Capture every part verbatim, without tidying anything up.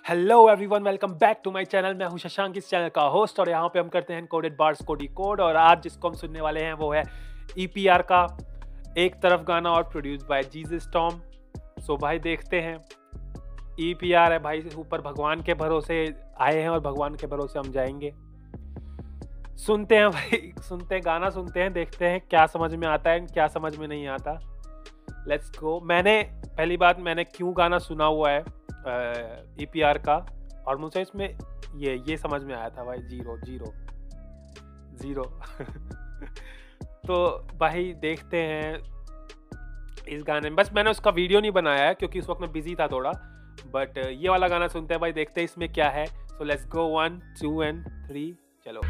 Hello everyone, welcome back to my channel. मैं हूं शशांक, इस चैनल का होस्ट, और यहाँ पे हम करते हैं कोडेड बार्स को डिकोड। और आज जिसको हम सुनने वाले हैं वो है ईपीआर का एक तरफ गाना और produce by Jesus Tom. So भाई देखते हैं। ईपीआर है भाई, ऊपर भगवान के भरोसे आए हैं और भगवान के भरोसे हम जाएंगे। सुनते हैं भाई, सुनते हैं गाना, सुनते हैं, देखते हैं क्या समझ में आता है क्या समझ में नहीं आता। Let's go. मैंने पहली बात मैंने क्यों गाना सुना हुआ है ईपीआर का, और मुझे इसमें ये ये समझ में आया था भाई, जीरो जीरो जीरो तो भाई देखते हैं इस गाने में। बस मैंने उसका वीडियो नहीं बनाया है क्योंकि उस वक्त मैं बिजी था थोड़ा, बट ये वाला गाना सुनते हैं भाई, देखते हैं इसमें क्या है। So let's go, one two and three, चलो।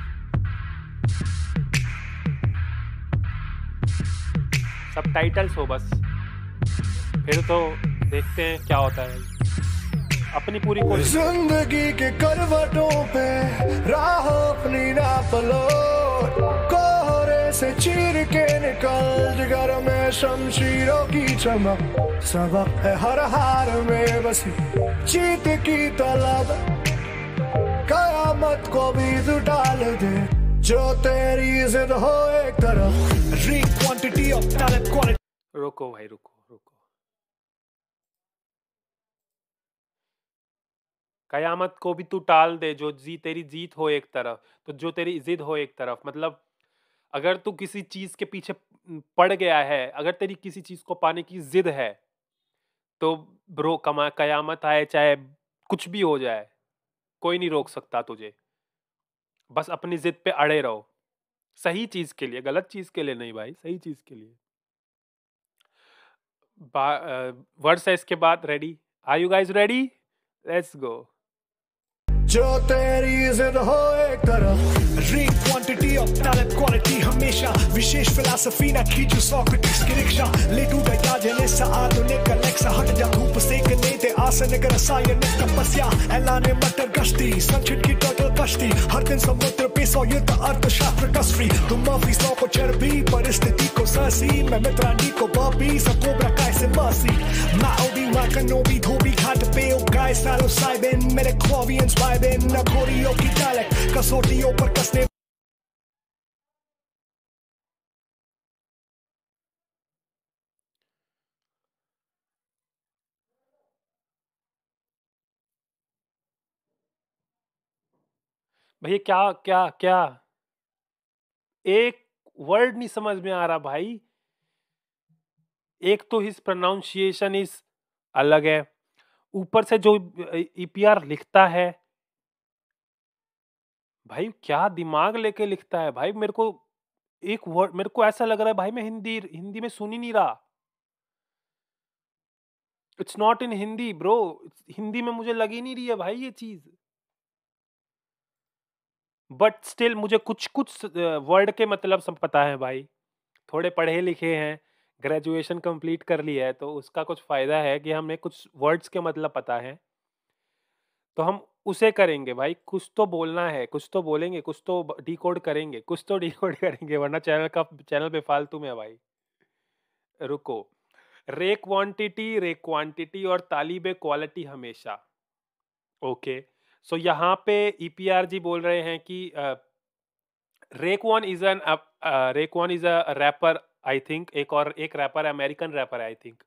सबटाइटल्स हो बस, फिर तो देखते हैं क्या होता है। अपनी पूरी कोशिश। जिंदगी के करवटों पे राह अपनी नाप लो, कोहरे से चीर के निकल जिगर में शमशीरों की चमक। सबक है हर हार में बसी जीत की तलब, कयामत को भी तू डाल दे जो तेरी जिद हो एक तरफ। री क्वांटिटी ऑफ टैलेंट क्वालिटी। रुको भाई, रुको रुको। कयामत को भी तू टाल दे जो जी तेरी जीत हो एक तरफ, तो जो तेरी जिद हो एक तरफ। मतलब अगर तू किसी चीज के पीछे पड़ गया है, अगर तेरी किसी चीज को पाने की जिद है, तो ब्रो कमा कयामत आए चाहे कुछ भी हो जाए, कोई नहीं रोक सकता तुझे। बस अपनी जिद पे अड़े रहो, सही चीज के लिए, गलत चीज के लिए नहीं भाई, सही चीज के लिए। वर्ड्स है इसके बाद। Ready? Are you guys ready? Let's go. जो तेरी जिद हो एक तरफ। री क्वांटिटी ऑफ टैलेंट क्वालिटी हमेशा विशेष फिलॉसफी ना खींचो सॉक्रेटिस की रिक्शा। ले टूटा याजने सा आधुनिक अलेक्सा, हट जा धूप सेकने ते आसन कर रसायन तपस्या। ऐलाने मटर गश्ती संचित की टोटल कश्ती, हर दिन समुद्र पे सौ युद्ध अर्थशास्त्र कसरी। तुम माफी सौ को चर्बी परिस्थिति को सासी, मैं मित्रानी को बापी सबको ब्रकाय से मासी। मैं ओबी वां कनोबी धोबी घाट पे उगाए सालो साइबेन, मेरे क्लोवियंस वाइबेन नकोरियों की डायलेक्ट कसौटियों पर कसने। भैया क्या क्या क्या एक वर्ड नहीं समझ में आ रहा भाई। एक तो हिज प्रोनाउंसिएशन इज अलग है, ऊपर से जो ईपीआर लिखता है भाई, क्या दिमाग लेके लिखता है भाई। मेरे को एक वर्ड, मेरे को ऐसा लग रहा है भाई मैं हिंदी हिंदी में सुन ही नहीं रहा। It's not in Hindi bro, Hindi में मुझे लग ही नहीं रही है भाई ये चीज। बट स्टिल मुझे कुछ कुछ वर्ड के मतलब सब पता है भाई, थोड़े पढ़े लिखे हैं, ग्रेजुएशन कंप्लीट कर लिया है, तो उसका कुछ फायदा है कि हमें कुछ वर्ड्स के मतलब पता है, तो हम उसे करेंगे भाई। कुछ तो बोलना है, कुछ तो बोलेंगे, कुछ तो डिकोड करेंगे, कुछ तो डिकोड करेंगे, वरना चैनल का चैनल पे फालतू में है भाई। रुको। रे क्वांटिटी, रे क्वांटिटी और तालिबे क्वालिटी हमेशा। ओके, सो यहाँ पे ईपीआर जी बोल रहे हैं कि Raekwon is an Raekwon is a rapper I think. एक और एक रैपर है, अमेरिकन रैपर है आई थिंक।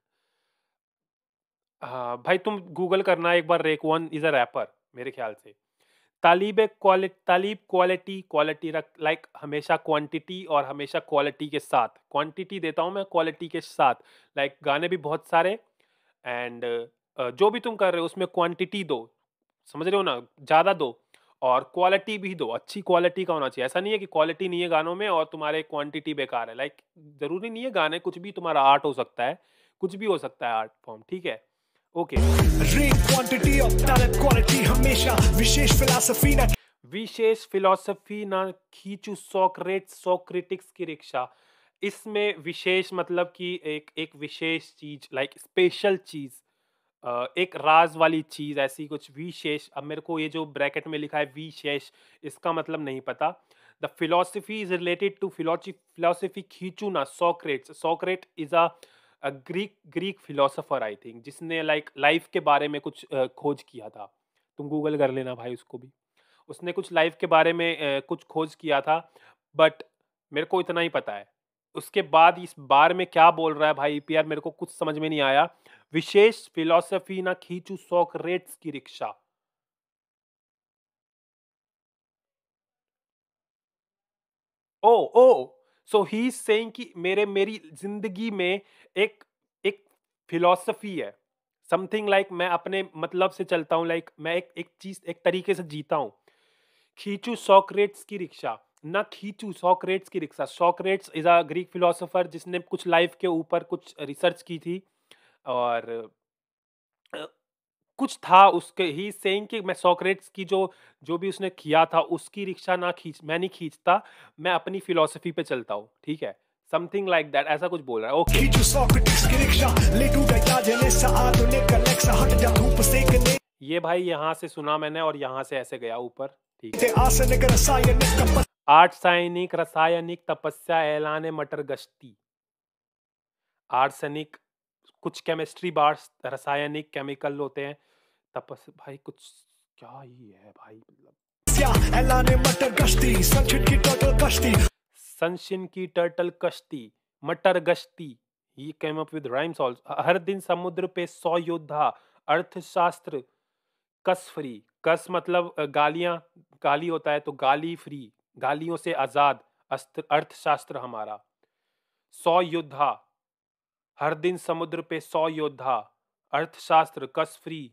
हाँ भाई, तुम गूगल करना एक बार, रेकवन इज अ रैपर मेरे ख्याल से। Talib quality, Talib quality, quality रख लाइक हमेशा क्वांटिटी और हमेशा क्वालिटी के साथ। क्वांटिटी देता हूँ मैं क्वालिटी के साथ, लाइक गाने भी बहुत सारे, एंड जो भी तुम कर रहे हो उसमें क्वांटिटी दो, समझ रहे हो ना, ज़्यादा दो, और क्वालिटी भी दो, अच्छी क्वालिटी का होना चाहिए। ऐसा नहीं है कि क्वालिटी नहीं है गानों में और तुम्हारे क्वांटिटी बेकार है। लाइक ज़रूरी नहीं है, गाने कुछ भी तुम्हारा आर्ट हो सकता है, कुछ भी हो सकता है आर्ट फॉर्म, ठीक है। Okay. Quantity of talent quality हमेशा विशेष फिलॉसफी ना विशेष फिलॉसफी ना खींचू सॉक्रेट सॉक्रेटिक्स की रिक्शा। इसमें विशेष मतलब कि एक एक विशेष चीज, लाइक स्पेशल चीज, एक राज वाली चीज, ऐसी कुछ विशेष। अब मेरे को ये जो ब्रैकेट में लिखा है विशेष, इसका मतलब नहीं पता। The philosophy is related to philosophy philosophy खींचू ना Socrates. Socrates is a Greek Greek philosopher I think, जिसने लाइक लाइफ के बारे में कुछ uh, खोज किया था। तुम गूगल कर लेना भाई उसको भी। उसने कुछ लाइफ के बारे में ए, कुछ खोज किया था, बट मेरे को इतना ही पता है। उसके बाद इस बार में क्या बोल रहा है भाई ईपीआर, मेरे को कुछ समझ में नहीं आया। विशेष फिलॉसफी ना खींचू सोक्रेट्स की rickshaw. Oh oh so he is saying कि मेरे मेरी जिंदगी में एक एक फिलॉसफी है, समथिंग लाइक like मैं अपने मतलब से चलता हूँ, लाइक like मैं एक एक चीज एक तरीके से जीता हूँ। खींचू सोक्रेट्स की रिक्शा, ना खींचू सोक्रेट्स की rickshaw. Socrates is a Greek philosopher जिसने कुछ लाइफ के ऊपर कुछ रिसर्च की थी, और अ, कुछ था उसके ही सेइंग कि मैं सोक्रेट्स की जो जो भी उसने किया था उसकी रिक्शा ना खींच मैं नहीं खींचता, मैं अपनी फिलोसफी पे चलता हूँ, ठीक है, समथिंग लाइक दैट, ऐसा कुछ बोल रहा है। ओके खींचू सोक्रेटिस की रिक्शा, ले टूटा याद जनेसा आधुनिक अलेक्सा, हट जा धूप सेकने। ये भाई यहाँ से सुना मैंने और यहाँ से ऐसे गया ऊपर, ठीक ते है। आर्सेनिक रासायनिक तपस्या, आर्सेनिक रासायनिक तपस्या ऐलान मटर गश्ती। आर्सेनिक कुछ केमिस्ट्री बार्स, रासायनिक केमिकल होते हैं, तपस भाई कुछ क्या ही है भाई, मतलब ऐलान मटर गश्ती, संचित की टोटल कश्ती, संशिन की टर्टल कश्ती, मटर गश्ती, he came up with rhymes also. हर दिन समुद्र पे सौ योद्धा, अर्थशास्त्र कस फ्री। कस मतलब अ, गालियां, गाली होता है तो गाली फ्री, गालियों से आजाद। अस्त्र अर्थशास्त्र हमारा। सौ योद्धा, हर दिन समुद्र पे सौ योद्धा, अर्थशास्त्र कस फ्री।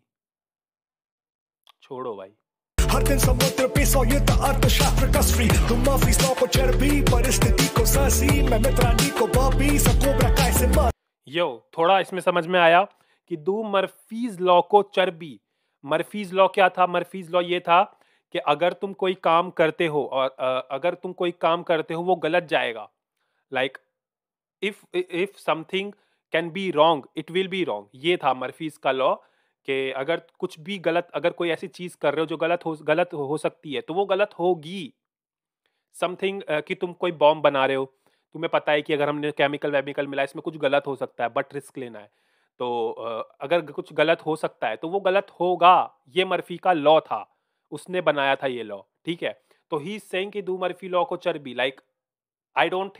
छोड़ो भाई। हर दिन समुद्र पे सौ युद्ध अर्थशास्त्र कसरी, तुम मर्फी लॉ को चर्बी, परिस्थिति को सरसी, मैं मित्रानी को बॉबी, सबको काय से मर। यो थोड़ा इसमें समझ में आया कि दू मर्फीज लॉ को चर्बी। मर्फीज लॉ क्या था? मर्फीज लॉ ये था कि अगर तुम कोई काम करते हो और अ, अगर तुम कोई काम करते हो वो गलत जाएगा, like if if something can be wrong it will be wrong, ये था मर्फीज का लॉ कि अगर कुछ भी गलत, अगर कोई ऐसी चीज कर रहे हो जो गलत हो गलत हो सकती है तो वो गलत होगी। समथिंग uh, कि तुम कोई बॉम्ब बना रहे हो, तुम्हें पता है कि अगर हमने केमिकल वेमिकल मिला इसमें कुछ गलत हो सकता है, बट रिस्क लेना है, तो uh, अगर कुछ गलत हो सकता है तो वो गलत होगा। ये मर्फी का लॉ था, उसने बनाया था ये लॉ, ठीक है। तो ही सेइंग कि दू मर्फी लॉ को चर्बी, लाइक आई डोंट,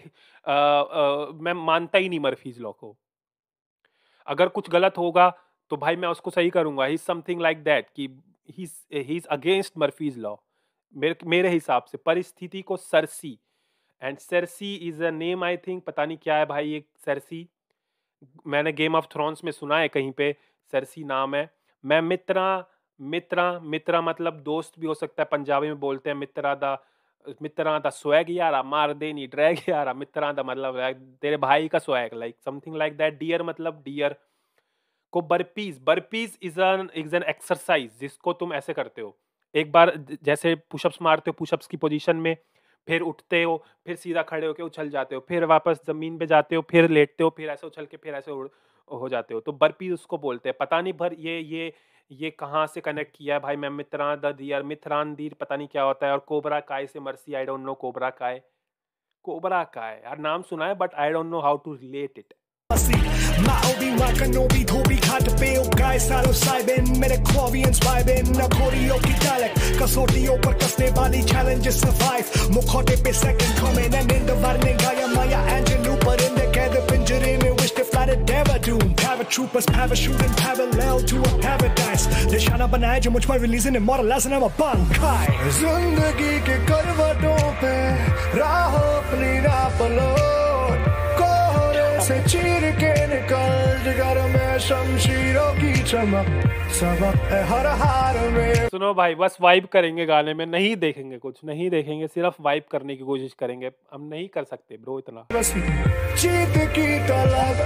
मैं मानता ही नहीं मर्फीज लॉ को। अगर कुछ गलत होगा तो भाई मैं उसको सही करूंगा। ही समथिंग लाइक दैट कि he is against Murphy's law मेरे मेरे हिसाब से। परिस्थिति को सरसी, एंड सरसी is a name I think, पता नहीं क्या है भाई ये सरसी, मैंने गेम ऑफ थ्रोन्स में सुना है कहीं पे सरसी नाम है। मैं मित्रा मित्रा मित्रा मतलब दोस्त भी हो सकता है, पंजाबी में बोलते हैं मित्रा दा, मित्रा दा स्वैग यारा मार दे नहीं ड्रैग यारा, मित्रा दा मतलब तेरे भाई का swag, like something like that. Dear मतलब डियर को burpees, burpees is an is an exercise जिसको तुम ऐसे करते हो, एक बार जैसे पुशअप्स मारते हो पुशअप्स की पोजीशन में, फिर उठते हो, फिर सीधा खड़े होके उछल जाते हो, फिर वापस जमीन पे जाते हो, फिर लेटते हो, फिर ऐसे उछल के फिर ऐसे हो जाते हो, तो बर्पीज उसको बोलते हैं। पता नहीं भर ये ये ये कहाँ से कनेक्ट किया है भाई। मैं मित्रा द दियर मिथरान दीर पता नहीं क्या होता है, और कोबरा काय से mercy, I don't know cobra Kai, cobra Kai यार नाम सुना है but I don't know how to relate it. Ma'obi, Makanobi, Tobi, Katapeo, guys, Salo, Saiben, Medicovians, vibing, Nakorio, Kitalek, Kasodio, Percasne, Bali, challenges survive, Mokote, pe second coming, and in the Varne, Gaya, Maya, Angelu, but in the Gather, Pinjere, me wish to fly the Devadoom, paratroopers, parachuting parallel to a paradise, the Shana Banai, much more releasing immortal as I'm a bankai. Zindagi ke karvaton pe, raho apni na palot, से चीर के निकल जिगर में शमशीरों की चमक, सबक है हर हार में। सुनो भाई बस वाइब करेंगे गाने में, नहीं देखेंगे कुछ नहीं देखेंगे, सिर्फ वाइब करने की कोशिश करेंगे। हम नहीं कर सकते ब्रो इतना। जीत की तलब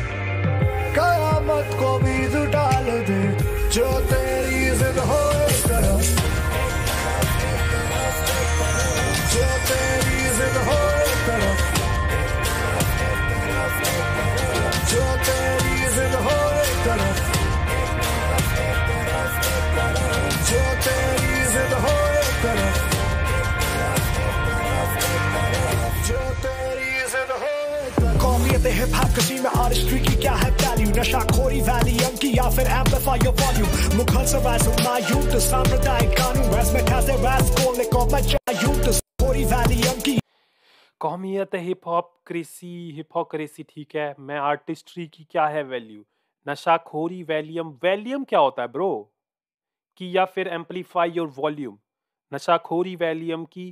कयामत को भी जुटाल दे, जो तेरी जिद हो एक तरफ, जो तेरी जिद हो एक तरफ, जो तेरी जिद हो एक तरफ, जो तेरी जिद हो एक तरफ, जो तेरी जिद हो एक तरफ। कौमियत हिप हॉप कसी में आर्टिस्ट्री की क्या है वैल्यू, नशाखोरी वैली अंकी या फिर amplify your volume मुखर से वैसे my youth तो सांप्रदायिक कानून वैसे में ठासे वैसे बोलने को बचा youth तो थोड़ी वैल्यूम की कौमियत hip hop crazy hip hop crazy ठीक है। मैं आर्टिस्ट्री की क्या है वैल्यू? नशाखोरी वैल्यूम वैल्यूम क्या होता है ब्रो? की या फिर एम्पलीफाई योर वॉल्यूम? नशाखोरी वैल्यूम की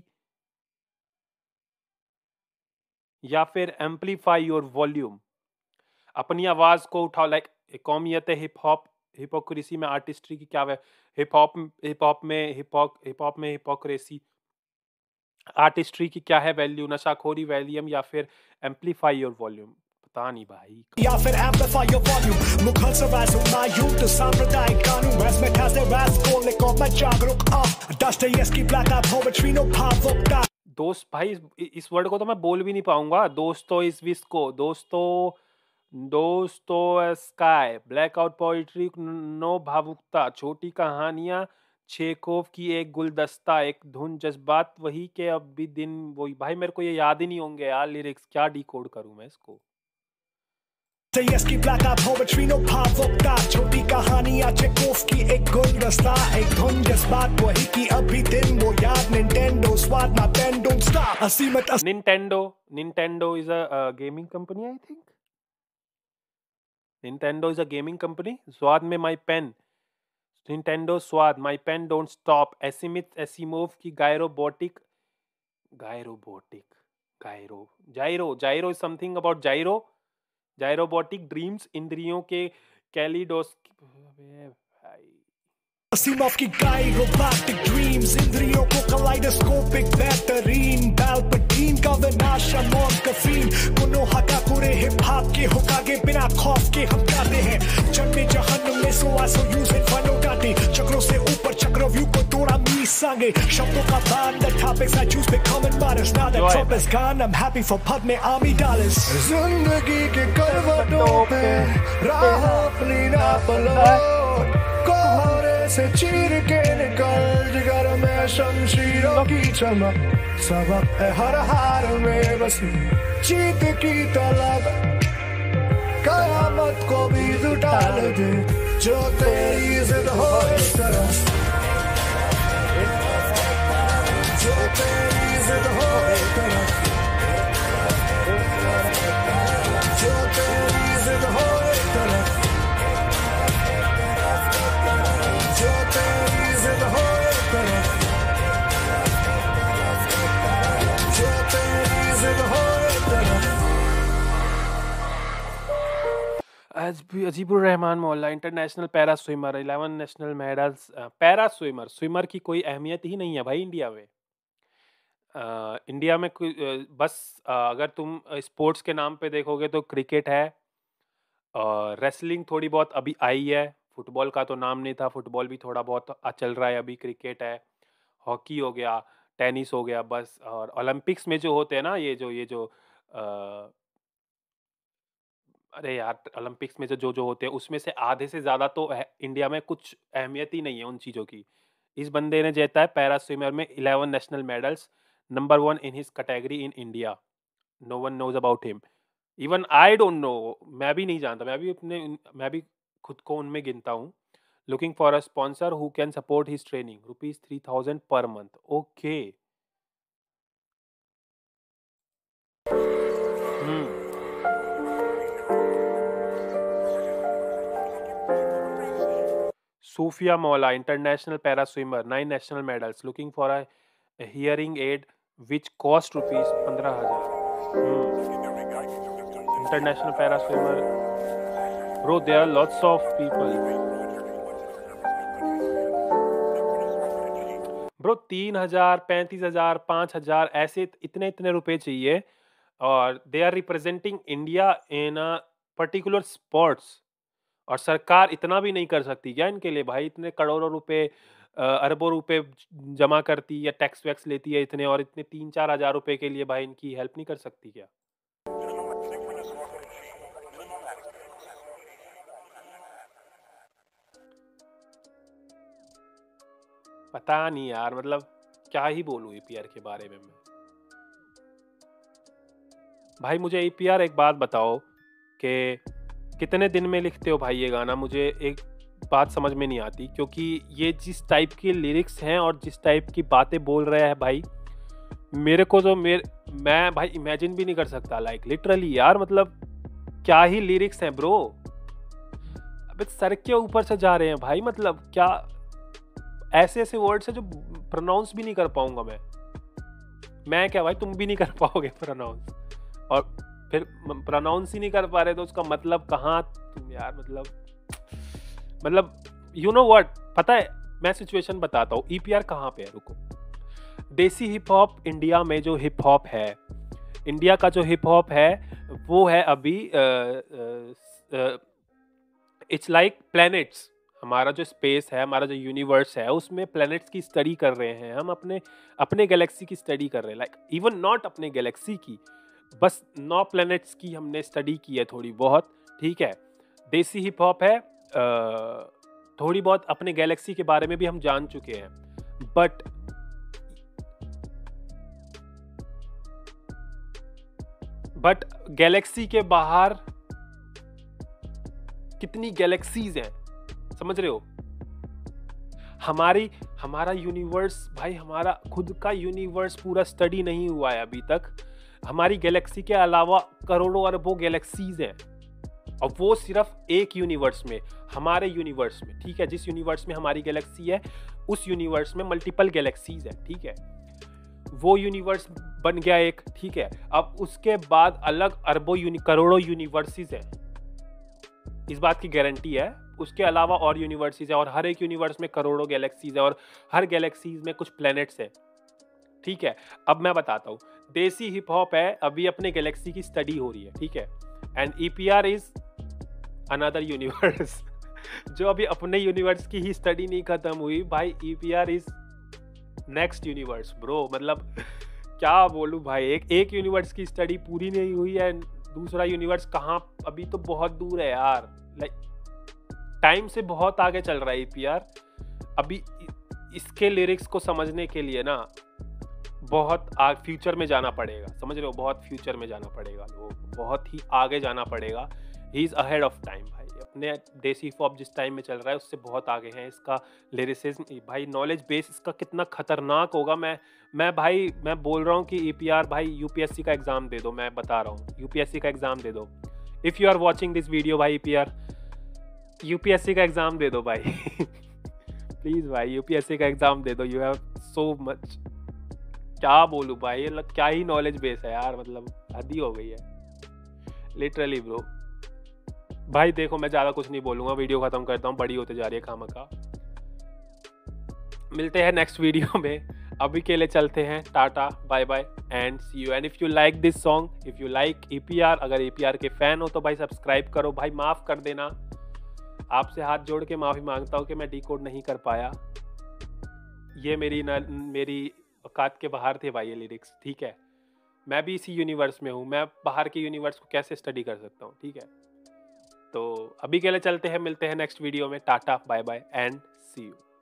या फिर एम्पलीफाई योर वॉल्यूम? अपनी आवाज को उठाओ। लाइक कौमियत हिप हॉप हिपोक्रेसी में आर्टिस्ट्री की क्या है? हिप हॉप हिप हॉप में हिप हॉप हिप हॉप में हिपोक्रेसी आर्टिस्ट्री की क्या है वैल्यू? नशाखोरी वैल्यूम या फिर एम्पलीफाई योर वॉल्यूम? पता नहीं भाई। या फिर amplify your volume मुखर से वैसे my youth तो सांप्रदायिक कानून वैसे में ठासे वैसे बोलने को मैं जागरूक आ Dostoevsky black out poetry no pavlovka दोस्त भाई इस वर्ड को तो मैं बोल भी नहीं पाऊंगा। दोस्तों इस विस्को दोस्तों दोस्तों स्काई ब्लैकआउट पोइट्री नो भावुकता छोटी कहानियां चेकोव की एक गुलदस्ता एक धुन जज्बात वही के अब भी दिन वही। भाई मेरे को ये याद ही नहीं होंगे यार लिरिक्स। क्या डिकोड करूं मैं इसको? Dostoevsky black out poetry no pavlovka छोटी कहानियां चेकोव की एक गुलदस्ता एक धुन जज्बात वही की अभी दिन वो याद Nintendo स्वाद my pen don't stop असीमत Nintendo Nintendo is a uh, gaming company I think. Nintendo is a gaming company. स्वाद में my pen Nintendo स्वाद my pen don't stop Asimov Asimov की gyrobotic gyrobotic gyro gyro gyro is something about gyro gyrobotic dreams इंद्रियों के कैलिडोस Asimov की gyrobotic dreams इंद्रियों को kaleidoscopic बेहतरीन Palpatine का विनाश अमोघ कफीन कुनोहा का कुरे हिप हॉप के होकागे बिना खौफ के हम गाते हैं जन्मे जहन्नुम में सो आसो यूज इन्फर्नो गाते चक्रों से ऊपर चक्रव्यूह को तोड़ा मी सांगे शब्दों का बाण the topics I choose become and modest now that Trump is gone I'm happy for Padme army dollars जिंदगी के करवटों पे राह अपनी ना पलट कोहरे से चीर के निकल जिगर में शमशीरों की चमक सबक है हर हार में बसी जीत की तलब कयामत को भी जुटा दे जो तेरी जिद हो इस तरह जो तेरी जिद हो इस तरह जो तेरी जिद हो इस तरह जो तेरी जिद हो इस तरह जो तेरी जिद हो इस तरह अजीबुर रहमान मोहल्ला international para swimmer eleven national medals. Para swimmer swimmer की कोई अहमियत ही नहीं है भाई इंडिया में। आ, इंडिया में कोई बस आ, अगर तुम स्पोर्ट्स के नाम पे देखोगे तो क्रिकेट है और रेसलिंग थोड़ी बहुत अभी आई है। फुटबॉल का तो नाम नहीं था। फुटबॉल भी थोड़ा बहुत चल रहा है अभी। क्रिकेट है हॉकी हो गया टेनिस हो गया बस। और ओलंपिक्स में जो होते हैं ना ये जो ये जो आ, अरे यार ओलंपिक्स में जो जो जो होते हैं उसमें से आधे से ज़्यादा तो इंडिया में कुछ अहमियत ही नहीं है उन चीज़ों की। इस बंदे ने जीता है पैरा स्विमर में eleven national medals number one in his category in India. No one knows about him even I don't know. मैं भी नहीं जानता। मैं भी अपने मैं भी खुद को उनमें गिनता हूँ। Looking for a sponsor who can support his training rupees three thousand per month. Okay hmm Sofia Mola, international para swimmer, nine national medals, looking for a, a hearing aid which cost rupees पंद्रह हजार. Hmm. International para swimmer. Bro, there are lots of people. Bro, तीन हजार, पैंतीस हजार, पाँच हजार ऐसे इतने इतने रुपए चाहिए और they are representing India in a particular sports. और सरकार इतना भी नहीं कर सकती क्या इनके लिए भाई? इतने करोड़ों रुपए अरबों रुपए जमा करती या टैक्स वैक्स लेती है इतने और इतने तीन चार हजार रुपए के लिए भाई इनकी हेल्प नहीं कर सकती क्या? पता नहीं यार, मतलब क्या ही बोलूं ईपीआर के बारे में मैं। भाई मुझे ईपीआर एक बात बताओ कि कितने दिन में लिखते हो भाई ये गाना? मुझे एक बात समझ में नहीं आती, क्योंकि ये जिस टाइप के लिरिक्स हैं और जिस टाइप की बातें बोल रहे हैं भाई, मेरे को तो मेरे मैं भाई इमेजिन भी नहीं कर सकता। लाइक लिटरली यार, मतलब क्या ही लिरिक्स हैं ब्रो। अबे सर के ऊपर से जा रहे हैं भाई, मतलब क्या ऐसे ऐसे वर्ड्स हैं जो प्रोनाउंस भी नहीं कर पाऊंगा मैं मैं क्या भाई, तुम भी नहीं कर पाओगे प्रोनाउंस, और फिर प्रोनाउंस ही नहीं कर पा रहे तो उसका मतलब कहाँ तुम यार, मतलब मतलब यू नो व्हाट, पता है मैं सिचुएशन बताता हूँ। ईपीआर कहाँ पे है, रुको। देसी हिप हॉप इंडिया में जो हिप हॉप है, इंडिया का जो हिप हॉप है वो है अभी इट्स लाइक प्लैनेट्स। हमारा जो स्पेस है, हमारा जो यूनिवर्स है, उसमें प्लैनेट्स की स्टडी कर रहे हैं हम, अपने अपने गैलेक्सी की स्टडी कर रहे हैं। लाइक इवन नॉट अपने गैलेक्सी की, बस नौ प्लैनेट्स की हमने स्टडी की है थोड़ी बहुत, ठीक है। देसी हिप हॉप है, आ, थोड़ी बहुत अपने गैलेक्सी के बारे में भी हम जान चुके हैं, बट बट गैलेक्सी के बाहर कितनी गैलेक्सीज हैं, समझ रहे हो? हमारी हमारा यूनिवर्स भाई, हमारा खुद का यूनिवर्स पूरा स्टडी नहीं हुआ है अभी तक। हमारी गैलेक्सी के अलावा करोड़ों अरबों गैलेक्सीज हैं, और वो सिर्फ एक यूनिवर्स में, हमारे यूनिवर्स में, ठीक है। जिस यूनिवर्स में हमारी गैलेक्सी है, उस यूनिवर्स में मल्टीपल गैलेक्सीज है, ठीक है। वो यूनिवर्स बन गया एक, ठीक है। अब उसके बाद अलग अरबों यूनि करोड़ों यूनिवर्सेस हैं, इस बात की गारंटी है। उसके अलावा और यूनिवर्सेस है, और हर एक यूनिवर्स में करोड़ों गैलेक्सीज है, और हर गैलेक्सीज में कुछ प्लैनेट्स है, ठीक है। अब मैं बताता हूँ, देसी हिप हॉप है, अभी अपने गैलेक्सी की स्टडी हो रही है, ठीक है। And EPR is another universe जो अभी अपने यूनिवर्स की ही स्टडी नहीं खत्म हुई भाई। EPR is next universe bro, मतलब क्या बोलूं भाई, एक एक यूनिवर्स की स्टडी पूरी नहीं हुई है, दूसरा यूनिवर्स कहाँ, अभी तो बहुत दूर है यार। लाइक टाइम से बहुत आगे चल रहा है ईपीआर। अभी इसके लिरिक्स को समझने के लिए ना बहुत आग फ्यूचर में जाना पड़ेगा, समझ रहे हो? बहुत फ्यूचर में जाना पड़ेगा, लोग बहुत ही आगे जाना पड़ेगा। He is ahead of time भाई। अपने देसी हिप हॉप जिस टाइम में चल रहा है उससे बहुत आगे हैं। इसका लिरिसिज्म भाई, नॉलेज बेस इसका कितना खतरनाक होगा। मैं मैं भाई मैं बोल रहा हूँ कि ईपीआर भाई यूपीएससी का एग्ज़ाम दे दो, मैं बता रहा हूँ, यूपीएससी का एग्ज़ाम दे दो। If you are watching this video भाई, ईपीआर यूपीएससी का एग्ज़ाम दे दो भाई प्लीज़ भाई यूपीएससी का एग्ज़ाम दे दो। यू हैव सो मच, क्या बोलूँ भाई, ये मतलब क्या ही नॉलेज बेस है यार, मतलब हद ही हो गई है लिटरली ब्रो। भाई देखो, मैं ज़्यादा कुछ नहीं बोलूँगा, वीडियो ख़त्म करता हूँ, बड़ी होते जा रही है खामखा। मिलते हैं नेक्स्ट वीडियो में, अभी के लिए चलते हैं, tata bye bye and see you. And if you like this song, if you like EPR, अगर ईपीआर के फ़ैन हो तो भाई सब्सक्राइब करो भाई, माफ़ कर देना, आपसे हाथ जोड़ के माफ़ी मांगता हूँ कि मैं डिकोड नहीं कर पाया। ये मेरी ना मेरी औकात के बाहर थे भाई ये लिरिक्स, ठीक है। मैं भी इसी यूनिवर्स में हूँ, मैं बाहर के यूनिवर्स को कैसे स्टडी कर सकता हूँ, ठीक है। तो अभी के लिए चलते हैं, मिलते हैं नेक्स्ट वीडियो में, tata bye bye and see you.